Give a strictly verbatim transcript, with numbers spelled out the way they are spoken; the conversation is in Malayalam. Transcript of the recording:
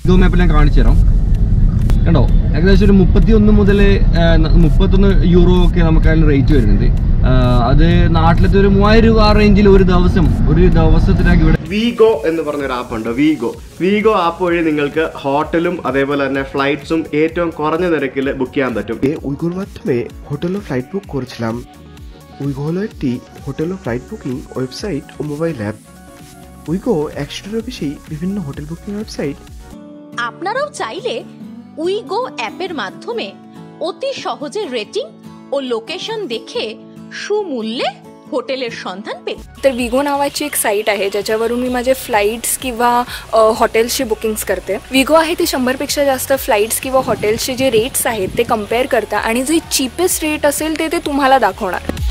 ഗൂഗിൾ മാപ്പിൽ ഞാൻ കാണിച്ചു തരാം. കണ്ടോ, ഏകദേശം ഒരു മുപ്പത്തി ഒന്ന് മുതൽ മുപ്പത്തൊന്ന് യൂറോ ഒക്കെ നമുക്ക് അതിന് റേറ്റ് വരുന്നുണ്ട്. അത് നാട്ടിലത്തെ ഒരു മൂവായിരം രൂപ ആ റേഞ്ചിൽ ഒരു ദിവസം ഒരു ദിവസത്തിനാക്കി ഇവിടെ. വീഗോ എന്ന് പറഞ്ഞൊരു ആപ്പ് ഉണ്ട്. വീഗോ വീഗോ ആപ്പ് വഴി നിങ്ങൾക്ക് ഹോട്ടലും അതേപോലെ തന്നെ ഫ്ലൈറ്റ്സും ഏറ്റവും കുറഞ്ഞ নিരക്കിൽ ബുക്ക് ചെയ്യാൻ পറ്റും. উইগোর মাধ্যমে হোটেল ও ফ্লাইট বুক করেছিলাম। উইগো হলো একটি হোটেল ও ফ্লাইট বুকিং ওয়েবসাইট ও মোবাইল অ্যাপ। উইগো একশোটিরও বেশি বিভিন্ন হোটেল বুকিং ওয়েবসাইট। আপনারাও চাইলে উইগো অ্যাপের মাধ্যমে অতি সহজে রেটিং ও লোকেशन দেখে সুমূল্যে हॉटेलर संधान पे. तर विगो नावाची एक साईट आहे ज्याच्यावरून मी माझे फ्लाइट्स किंवा हॉटेल्सची बुकिंग्स करते. विगो आहे ते शंभरपेक्षा जास्त फ्लाइट्स किंवा हॉटेल्सचे जे रेट्स आहेत ते कम्पेअर करता आणि जे चीपेस्ट रेट असेल ते ते तुम्हाला दाखवणार.